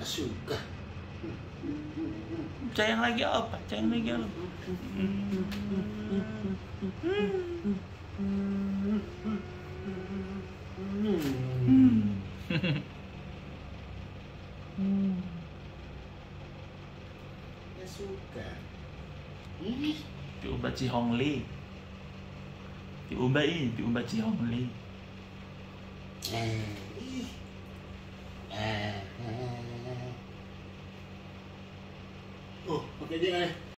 suka. Sayang lagi apa? Sayang lagi apa? Ya suka. Diubah si Hong Li. Diubah si Hong Li. Oh, pakai dia.